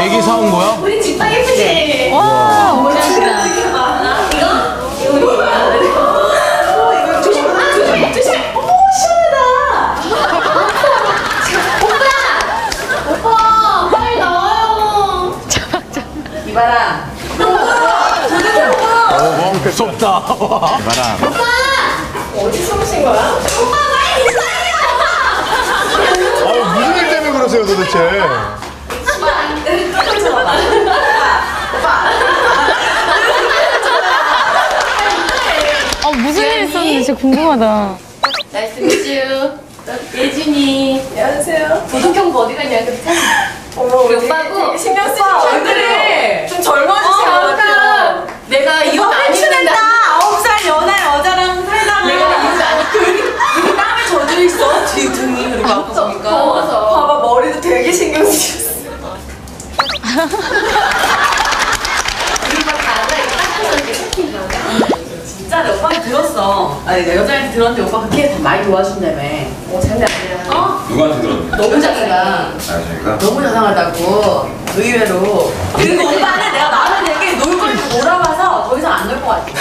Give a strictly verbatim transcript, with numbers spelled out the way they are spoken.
애기 사온 거야? 우리 집밥 예쁘지? 와, 오랜만이다. 이거? 이거 이거 이거 조심 아 조심 조심. 어머 시원하다. 오빠 오빠 빨리 나와요. 이봐라. 어, 무섭다. 이봐라. 오빠 어디 숨으신 거야? 오빠 빨리 인사해요. 아, 무슨 일 때문에 그러세요, 도대체? 어, 무슨 일 있었는지 진짜 궁금하다. 나이스 미즈. 예준이. 안녕하세요. 도덕형 어디 갔냐 그랬지? 어머 우리 오빠고 신경 쓰지 왜 그래? 좀 젊어지신 것 같아요. 내가 이혼 안 했는데 아홉 살 연하 여자랑 살다가 내가 이혼 안 여기 여기 땀에 젖어 있어 뒤 등이 그리고 아까 보니까 더워서. 봐봐 머리도 되게 신경 쓰셨어. 우리가 다가 이렇게 닦아서 이렇게 섞인 거야. 진짜 내 오빠한테 들었어. 아니 내 여자한테 들었는데 오빠 그렇게 다 많이 도와준다며. 어 장난 아니야. 어? 누구한테 들었는데? 너무 잘한다. 아, 저희가? 너무 자상하다고 의외로. 그리고 오빠는 내가 마음에 들게 놀 걸 몰아봐서 더 이상 안 놀 것 같아.